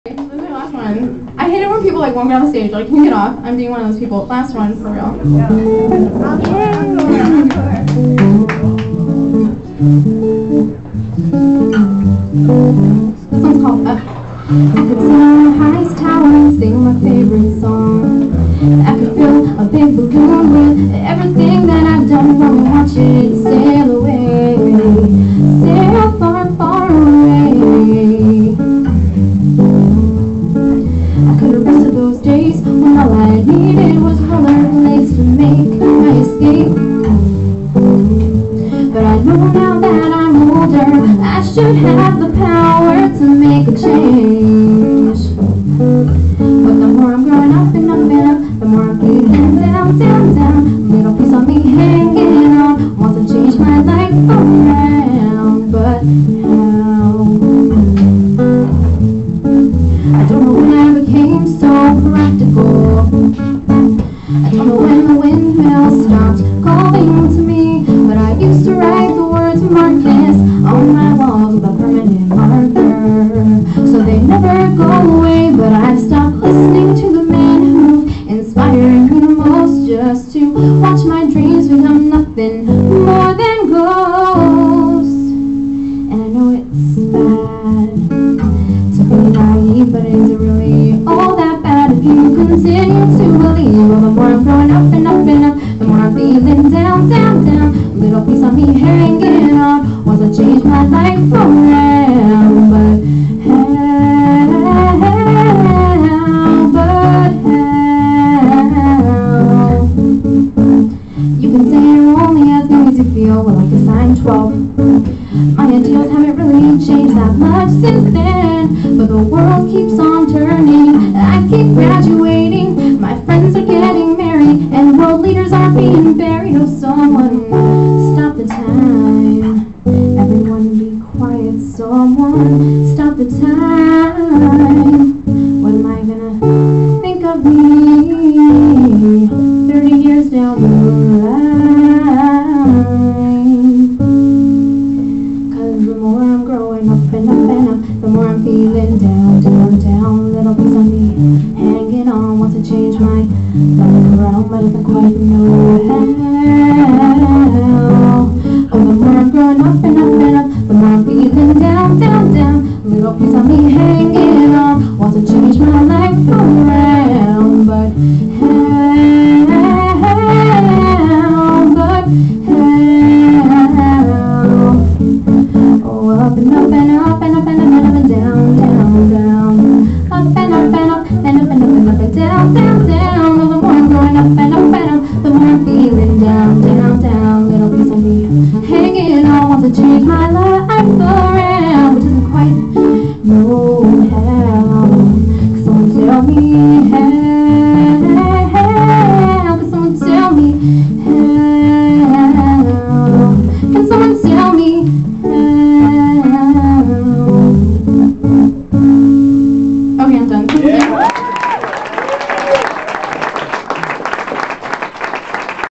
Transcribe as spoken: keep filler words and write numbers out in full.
This is my last one. I hate it when people like won't get on the stage. Like, can you get off? I'm being one of those people. Last one, for real. Yeah. This one's called Up. I could sit on the highest tower and sing my favorite song. I could fill a big balloon with everything that I've done while I watch it sail away. Sail far, far away. I could erase those days when all I needed was rollerblades to make my escape. But I know now that I'm older, I should have the power to make a change. But the more I'm growing up and up and up, the more I'm feeling down, down, down. Little piece of me hanging on, wants to change my life around. But how? I don't know when I became so practical. I don't know when the windmill stopped calling to me. But I used to write the words Marcus on my walls with a permanent marker, so they never go away. But I've stopped listening to the men who inspire me the most, just to watch my dreams become nothing more than ghosts. And I know it's bad to be naive, but is it really all that bad if you continue to believe? Well, the more I'm growing up and up and up, the more I'm feeling down, down, down. A little piece of me hanging on wants to change my life around. But how, but how? You can say you're only as young as you feel, well, like a sign twelve. My ideals haven't really changed that much since then, but the world keeps on turning. I keep graduating, my friends are getting married, and world leaders are being buried. Oh, someone stop the time. Everyone be quiet. Someone stop the time. What am I gonna think of me thirty years down the line? Cause the more I'm growing up and up and up, the more I'm feeling down, down, down. Little piece of me hanging on wants to change my life around, but doesn't quite know how. Oh, the more I'm growing up and up and up, the more I'm feeling down, down, down. Little piece of me hanging on wants to change my life around. But how, but how? Oh, up and up and up and up and up and up and down, down, down. Up and up and up and up and up and up and down, down, down. Oh, the more I'm growing up and up and up, the more I'm feeling down, down, down. Little piece of me hanging on wants to change my life.